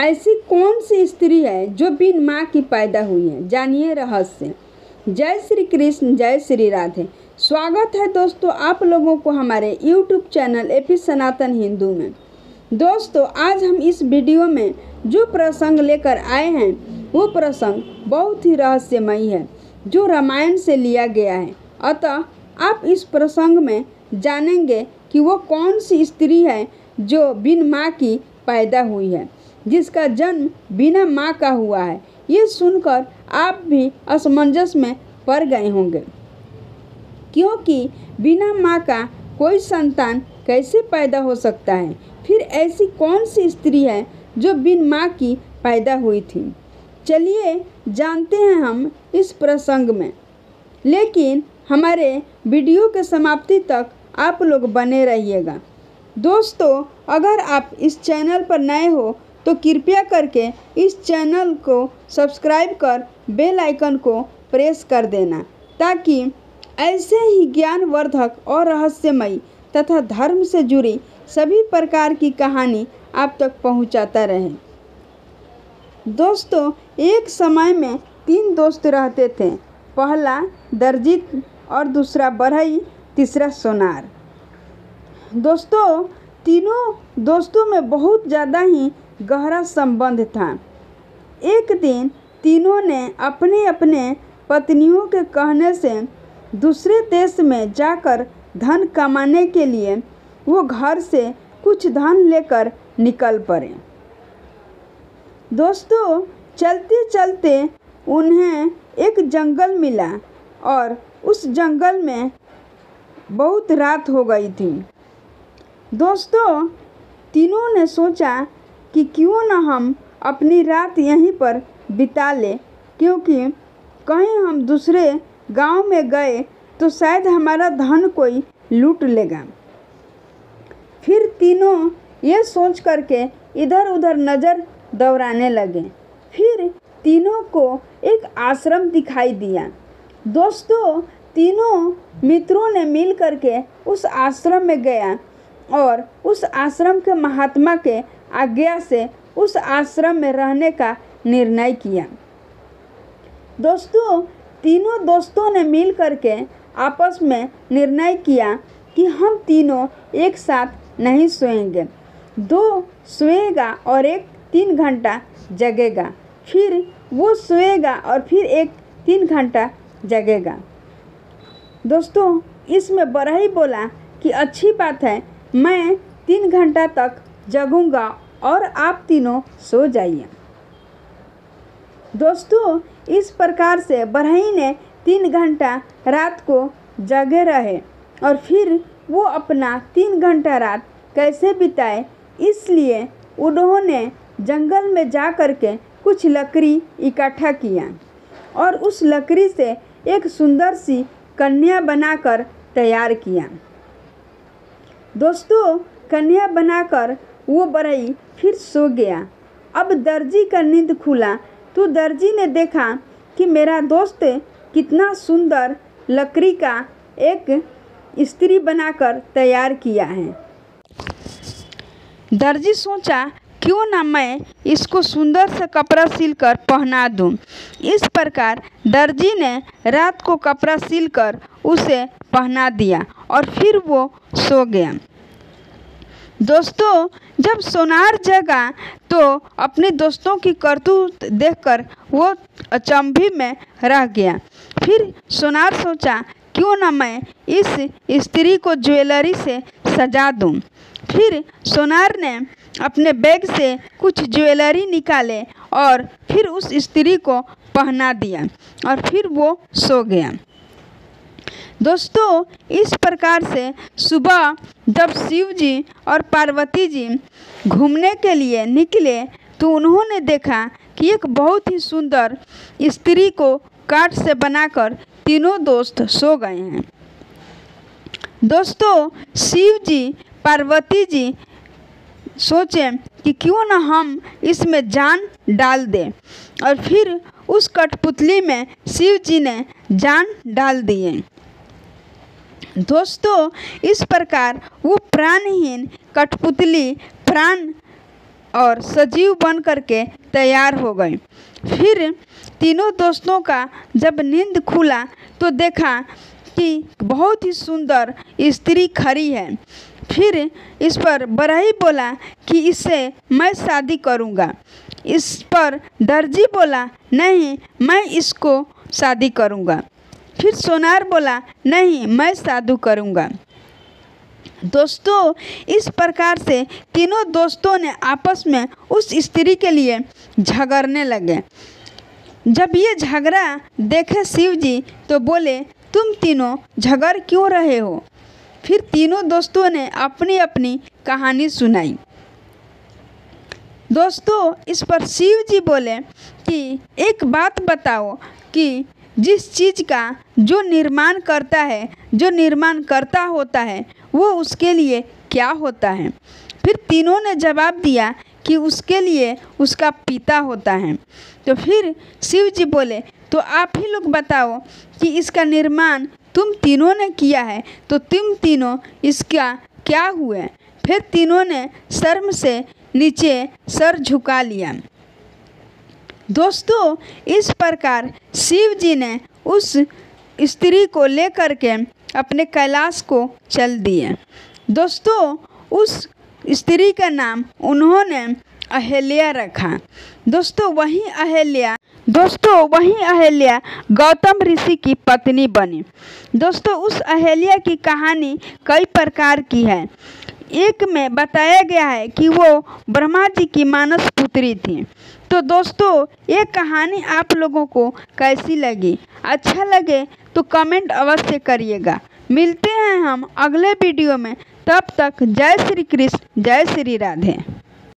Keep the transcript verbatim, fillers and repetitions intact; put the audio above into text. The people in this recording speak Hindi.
ऐसी कौन सी स्त्री है जो बिन माँ की पैदा हुई है? जानिए रहस्य। जय श्री कृष्ण, जय श्री राधे। स्वागत है दोस्तों आप लोगों को हमारे YouTube channel AP Sanatan Hindu में। दोस्तों आज हम इस वीडियो में जो प्रसंग लेकर आए हैं वो प्रसंग बहुत ही रहस्यमयी है जो रामायण से लिया गया है। अतः आप इस प्रसंग में जानेंगे कि वो कौन सी स्त्री है जो बिन माँ की पैदा हुई है, जिसका जन्म बिना माँ का हुआ है। ये सुनकर आप भी असमंजस में पड़ गए होंगे, क्योंकि बिना माँ का कोई संतान कैसे पैदा हो सकता है। फिर ऐसी कौन सी स्त्री है जो बिन माँ की पैदा हुई थी? चलिए जानते हैं हम इस प्रसंग में, लेकिन हमारे वीडियो के समाप्ति तक आप लोग बने रहिएगा। दोस्तों अगर आप इस चैनल पर नए हो तो कृपया करके इस चैनल को सब्सक्राइब कर बेल आइकन को प्रेस कर देना, ताकि ऐसे ही ज्ञानवर्धक और रहस्यमयी तथा धर्म से जुड़ी सभी प्रकार की कहानी आप तक पहुंचाता रहे। दोस्तों एक समय में तीन दोस्त रहते थे। पहला दर्जित और दूसरा बढ़ई, तीसरा सोनार। दोस्तों तीनों दोस्तों में बहुत ज़्यादा ही गहरा संबंध था। एक दिन तीनों ने अपने अपने पत्नियों के कहने से दूसरे देश में जाकर धन कमाने के लिए वो घर से कुछ धन लेकर निकल पड़े। दोस्तों चलते चलते उन्हें एक जंगल मिला और उस जंगल में बहुत रात हो गई थी। दोस्तों तीनों ने सोचा कि क्यों न हम अपनी रात यहीं पर बिता लें, क्योंकि कहीं हम दूसरे गांव में गए तो शायद हमारा धन कोई लूट लेगा। फिर तीनों ये सोच करके इधर उधर नज़र दौड़ाने लगे। फिर तीनों को एक आश्रम दिखाई दिया। दोस्तों तीनों मित्रों ने मिल करके उस आश्रम में गया और उस आश्रम के महात्मा के आज्ञा से उस आश्रम में रहने का निर्णय किया। दोस्तों तीनों दोस्तों ने मिल करके आपस में निर्णय किया कि हम तीनों एक साथ नहीं सोएंगे। दो सोएगा और एक तीन घंटा जगेगा, फिर वो सोएगा और फिर एक तीन घंटा जगेगा। दोस्तों इसमें बढ़ई बोला कि अच्छी बात है, मैं तीन घंटा तक जगूंगा और आप तीनों सो जाइए। दोस्तों इस प्रकार से बढ़ई ने तीन घंटा रात को जगे रहे और फिर वो अपना तीन घंटा रात कैसे बिताए, इसलिए उन्होंने जंगल में जा कर के कुछ लकड़ी इकट्ठा किया और उस लकड़ी से एक सुंदर सी कन्या बनाकर तैयार किया। दोस्तों कन्या बनाकर वो बढ़ई फिर सो गया। अब दर्जी का नींद खुला तो दर्जी ने देखा कि मेरा दोस्त कितना सुंदर लकड़ी का एक स्त्री बनाकर तैयार किया है। दर्जी सोचा क्यों ना मैं इसको सुंदर सा कपड़ा सिलकर पहना दूं। इस प्रकार दर्जी ने रात को कपड़ा सिलकर उसे पहना दिया और फिर वो सो गया। दोस्तों जब सोनार जगा तो अपने दोस्तों की करतूत देखकर वो अचंभे में रह गया। फिर सोनार सोचा क्यों ना मैं इस स्त्री को ज्वेलरी से सजा दूं। फिर सोनार ने अपने बैग से कुछ ज्वेलरी निकाले और फिर उस स्त्री को पहना दिया और फिर वो सो गया। दोस्तों इस प्रकार से सुबह जब शिव जी और पार्वती जी घूमने के लिए निकले तो उन्होंने देखा कि एक बहुत ही सुंदर स्त्री को काठ से बनाकर तीनों दोस्त सो गए हैं। दोस्तों शिव जी पार्वती जी सोचे कि क्यों न हम इसमें जान डाल दें और फिर उस कठपुतली में शिव जी ने जान डाल दिए। दोस्तों इस प्रकार वो प्राणहीन कठपुतली प्राण और सजीव बन करके तैयार हो गए। फिर तीनों दोस्तों का जब नींद खुला तो देखा कि बहुत ही सुंदर स्त्री खड़ी है। फिर इस पर बरही बोला कि इससे मैं शादी करूंगा। इस पर दर्जी बोला नहीं, मैं इसको शादी करूंगा। फिर सोनार बोला नहीं, मैं शादी करूंगा। दोस्तों, इस प्रकार से तीनों दोस्तों ने आपस में उस स्त्री के लिए झगड़ने लगे। जब ये झगड़ा देखे शिव जी तो बोले, तुम तीनों झगड़ क्यों रहे हो? फिर तीनों दोस्तों ने अपनी अपनी कहानी सुनाई। दोस्तों, इस पर शिव जी बोले कि एक बात बताओ कि जिस चीज़ का जो निर्माण करता है, जो निर्माण करता होता है, वो उसके लिए क्या होता है? फिर तीनों ने जवाब दिया कि उसके लिए उसका पिता होता है। तो फिर शिव जी बोले, तो आप ही लोग बताओ कि इसका निर्माण तुम तीनों ने किया है, तो तुम तीनों इसका क्या हुए? फिर तीनों ने शर्म से नीचे सर झुका लिया। दोस्तों, इस प्रकार शिव जी ने उस स्त्री को लेकर के अपने कैलाश को चल दिए। दोस्तों, उस स्त्री का नाम उन्होंने अहिल्या रखा। दोस्तों, वही अहिल्या दोस्तों वही अहिल्या गौतम ऋषि की पत्नी बनी। दोस्तों, उस अहिल्या की कहानी कई प्रकार की है। एक में बताया गया है कि वो ब्रह्मा जी की मानस पुत्री थी। तो दोस्तों, ये कहानी आप लोगों को कैसी लगी? अच्छा लगे तो कमेंट अवश्य करिएगा। मिलते हैं हम अगले वीडियो में। तब तक जय श्री कृष्ण, जय श्री राधे।